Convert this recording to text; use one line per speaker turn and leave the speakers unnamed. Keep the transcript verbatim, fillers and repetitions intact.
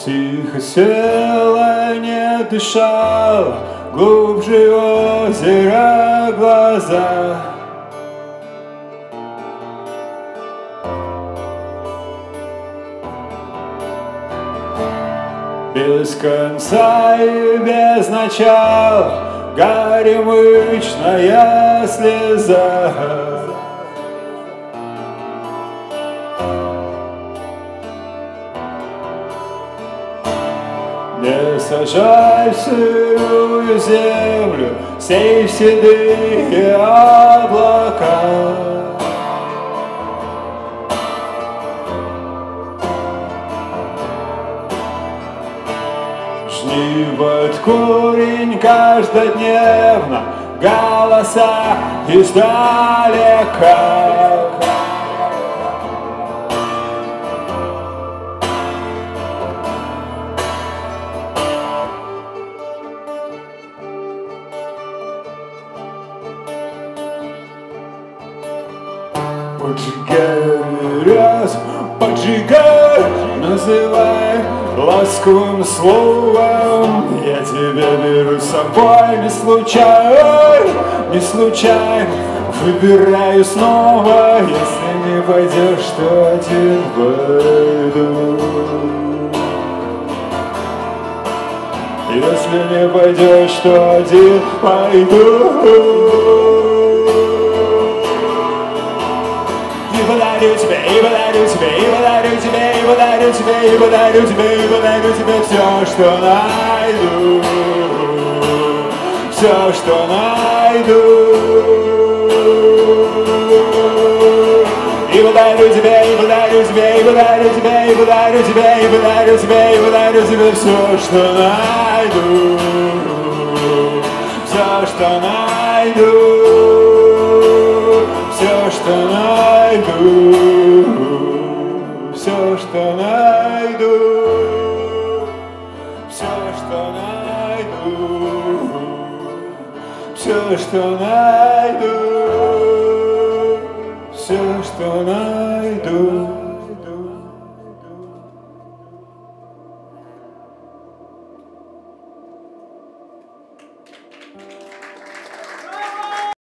Тихо села, не дышала, глубже озера глаза. Без конца и без начала горемычная слеза. Не сажай в сырую землю, сей в седые облака. Жни под корень каждодневно голоса издалека. Поджигай раз, поджигай, называй ласковым словом. Я тебя беру с собой, не случай, не случай. Выбираю снова, если не пойдешь, то один пойду. Если не пойдешь, то один пойду. И подарю тебе, и подарю тебе, и подарю тебе, и подарю тебе, и подарю тебе, и подарю тебе все, что найду, все, что найду. И подарю тебе, и подарю тебе, и подарю тебе, и подарю тебе, и подарю тебе, и подарю тебе все, что найду, все, что найду. Все, что найду, все, что найду, все, что найду, все, что найду, все, что найду.